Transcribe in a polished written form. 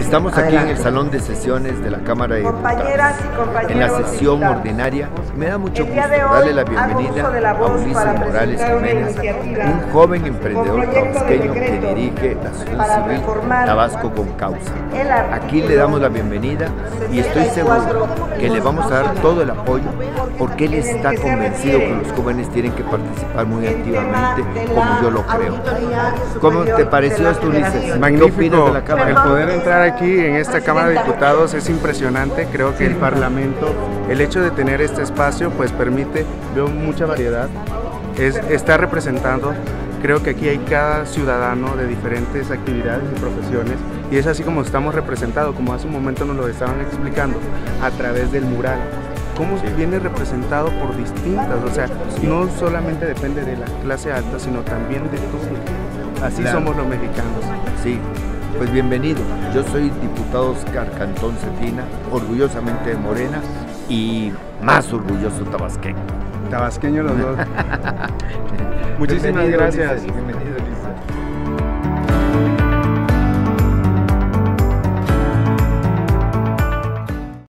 Estamos aquí en el salón de sesiones de la Cámara de Diputados, en la sesión ordinaria. Me da mucho gusto darle la bienvenida a Ulises Morales Jiménez, un joven emprendedor tabasqueño que dirige la Asociación Civil Tabasco con Causa. Aquí le damos la bienvenida y estoy seguro que le vamos a dar todo el apoyo porque él está convencido que los jóvenes tienen que participar muy activamente, como yo lo creo. ¿Cómo te pareció esto, Ulises? Magnífico. De la Cámara? El poder entrar aquí en esta Cámara de Diputados es impresionante. Creo que el Parlamento, el hecho de tener este espacio, pues permite, veo mucha variedad, está representando. Creo que aquí hay cada ciudadano de diferentes actividades y profesiones y es así como estamos representados, como hace un momento nos lo estaban explicando, a través del mural. Cómo viene representado por distintas, o sea, no solamente depende de la clase alta, sino también de todos. Así somos los mexicanos. Sí, pues bienvenido. Yo soy diputado Oscar Cantón Cetina, orgullosamente de Morena y más orgulloso tabasqueño. Tabasqueño los dos. Muchísimas gracias. Bienvenido.